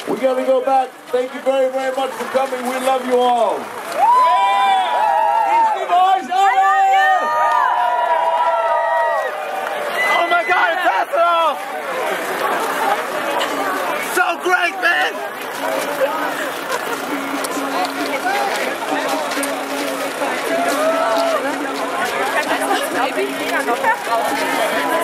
We gotta go back. Thank you very, very much for coming. We love you all. Easy boys, Oh my God, it's Hasselhoff! So great, man!